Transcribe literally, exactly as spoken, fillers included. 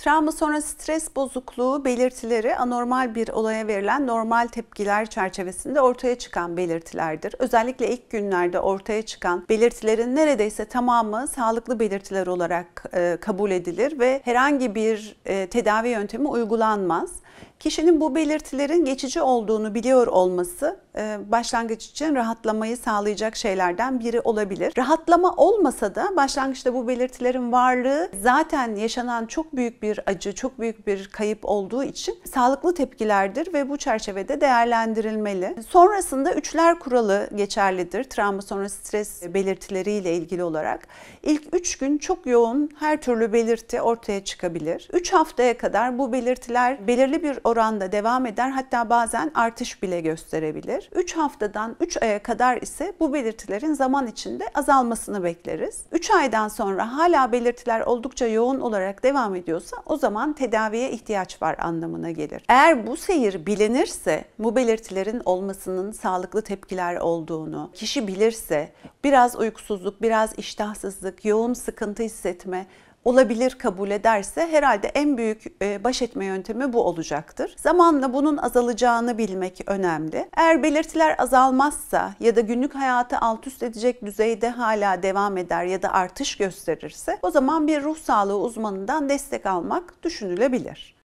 Travma sonrası stres bozukluğu belirtileri anormal bir olaya verilen normal tepkiler çerçevesinde ortaya çıkan belirtilerdir. Özellikle ilk günlerde ortaya çıkan belirtilerin neredeyse tamamı sağlıklı belirtiler olarak e, kabul edilir ve herhangi bir e, tedavi yöntemi uygulanmaz. Kişinin bu belirtilerin geçici olduğunu biliyor olması başlangıç için rahatlamayı sağlayacak şeylerden biri olabilir. Rahatlama olmasa da başlangıçta bu belirtilerin varlığı zaten yaşanan çok büyük bir acı, çok büyük bir kayıp olduğu için sağlıklı tepkilerdir ve bu çerçevede değerlendirilmeli. Sonrasında üçler kuralı geçerlidir travma sonrası stres belirtileriyle ilgili olarak. İlk üç gün çok yoğun her türlü belirti ortaya çıkabilir. üç haftaya kadar bu belirtiler belirli bir oranda devam eder, hatta bazen artış bile gösterebilir. üç haftadan üç aya kadar ise bu belirtilerin zaman içinde azalmasını bekleriz. üç aydan sonra hala belirtiler oldukça yoğun olarak devam ediyorsa o zaman tedaviye ihtiyaç var anlamına gelir. Eğer bu seyir bilinirse, bu belirtilerin olmasının sağlıklı tepkiler olduğunu kişi bilirse, biraz uykusuzluk, biraz iştahsızlık, yoğun sıkıntı hissetme olabilir kabul ederse herhalde en büyük baş etme yöntemi bu olacaktır. Zamanla bunun azalacağını bilmek önemli. Eğer belirtiler azalmazsa ya da günlük hayatı alt üst edecek düzeyde hala devam eder ya da artış gösterirse o zaman bir ruh sağlığı uzmanından destek almak düşünülebilir.